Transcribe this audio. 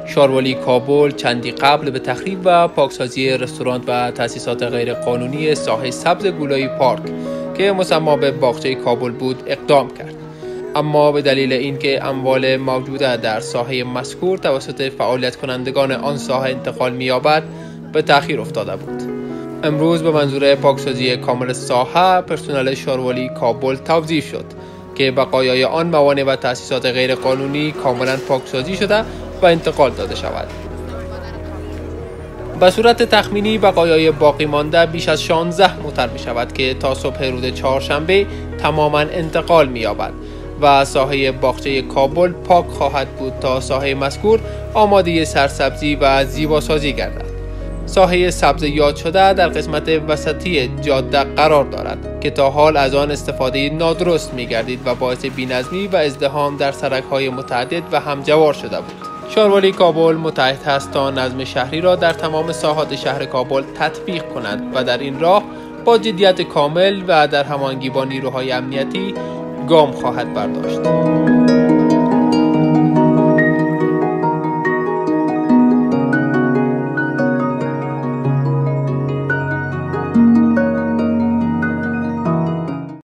شاروالی کابل چندی قبل به تخریب و پاکسازی رستوران و تأسیسات غیرقانونی ساحه سبز گولایی پارک که مسما به باغچه کابل بود اقدام کرد، اما به دلیل اینکه اموال موجوده در ساحه مذکور توسط فعالیت کنندگان آن ساحه انتقال می‌یابد به تأخیر افتاده بود. امروز به منظور پاکسازی کامل ساحه پرسنل شاروالی کابل توظیف شد که بقایای آن موانع و تأسیسات غیرقانونی کاملا پاکسازی شده و انتقال داده شود. به صورت تخمینی بقایای باقی مانده بیش از 16 متر می شود که تا صبح روز چهارشنبه تماما انتقال می یابد و ساحه باغچه کابل پاک خواهد بود تا ساحه مذکور آماده سرسبزی و زیباسازی گردد. ساحه سبز یاد شده در قسمت وسطی جاده قرار دارد که تا حال از آن استفاده نادرست می گردید و باعث بی‌نظمی و ازدحام در سرک‌های متعدد و همجوار شده بود. شاروالی کابل متعهد است تا نظم شهری را در تمام ساحات شهر کابل تطبیق کند و در این راه با جدیت کامل و در هماهنگی با نیروهای امنیتی گام خواهد برداشت.